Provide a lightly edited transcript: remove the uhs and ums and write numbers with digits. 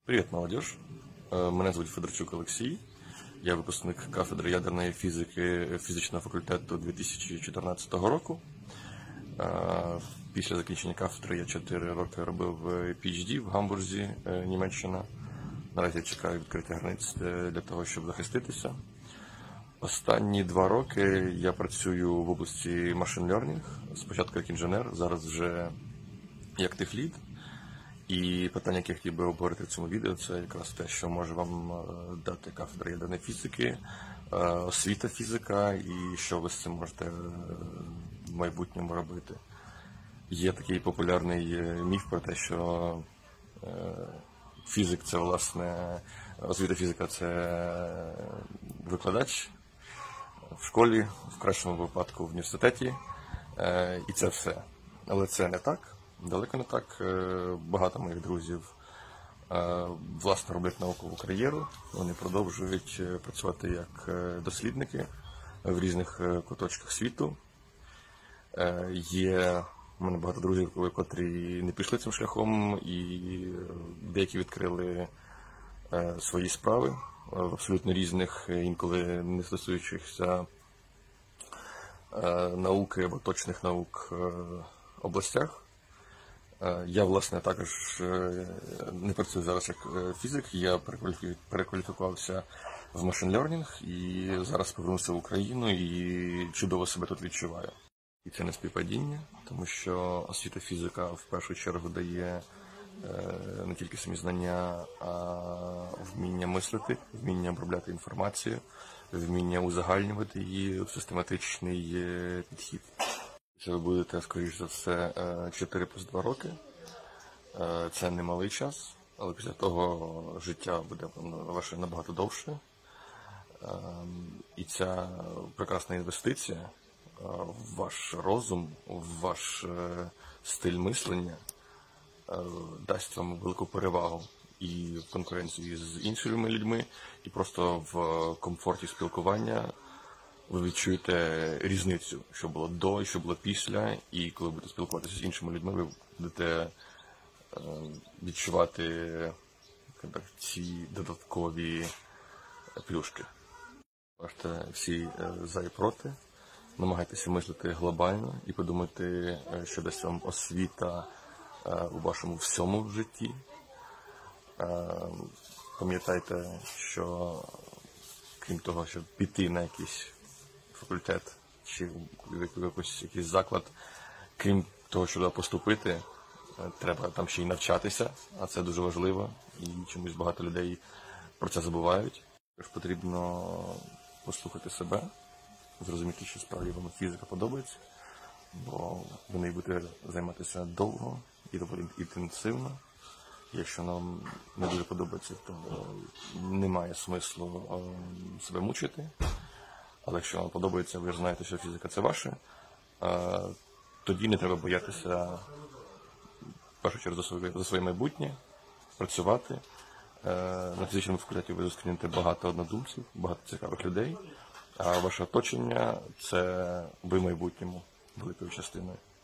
Привіт, молодіж. Мене звуть Федорчук Олексій. Я випускник кафедри ядерної фізики фізичного факультету 2014 року. Після закінчення кафедри я 4 роки робив PhD в Гамбурзі, Німеччина. Наразі чекаю відкриття границь для того, щоб захиститися. Останні 2 роки я працюю в області Machine Learning, спочатку як інженер, зараз вже як техлід. І питання, яке я хотів би обговорити в цьому відео, це якраз те, що може вам дати кафедра ядерної фізики, освіта фізика і що ви з цим можете в майбутньому робити. Є такий популярний міф про те, що фізик це, власне, освіта фізика це викладач в школі, в кращому випадку в університеті, і це все. Але це не так. Далеко не так. Багато моїх друзів, власне, роблять наукову кар'єру. Вони продовжують працювати як дослідники в різних куточках світу. Є у мене багато друзів, котрі не пішли цим шляхом, і деякі відкрили свої справи в абсолютно різних, інколи не стосуючихся науки або точних наук областях. Я, власне, також не працюю зараз як фізик, я перекваліфікувався в Machine Learning і зараз повернувся в Україну і чудово себе тут відчуваю. І це не співпадіння, тому що освіта фізика в першу чергу дає не тільки самі знання, а вміння мислити, вміння обробляти інформацію, вміння узагальнювати її в систематичний підхід. Це ви будете, скоріш за все, 4 плюс 2 роки. Це немалий час, але після того життя буде ваше набагато довше. І ця прекрасна інвестиція в ваш розум, в ваш стиль мислення дасть вам велику перевагу і в конкуренції з іншими людьми, і просто в комфорті спілкування. Ви відчуєте різницю, що було до і що було після, і коли будете спілкуватися з іншими людьми, ви будете відчувати ці додаткові плюшки. Бачите, всі за і проти. Намагайтеся мислити глобально і подумати, що дасть вам освіта у вашому всьому житті. Пам'ятайте, що крім того, щоб піти на якийсь факультет чи якийсь заклад, крім того, щоб поступити, треба там ще й навчатися, а це дуже важливо, і чомусь багато людей про це забувають. Тож потрібно послухати себе, зрозуміти, що справді вам фізика подобається, бо ви нею будете займатися довго і доволі інтенсивно. Якщо нам не дуже подобається, то немає смислу себе мучити. Але якщо вам подобається, ви ж знаєте, що фізика – це ваше, тоді не треба боятися, в першу чергу, за своє майбутнє, працювати. На фізичному факультеті ви зустрінете багато однодумців, багато цікавих людей, а ваше оточення – це ви в майбутньому великою частиною.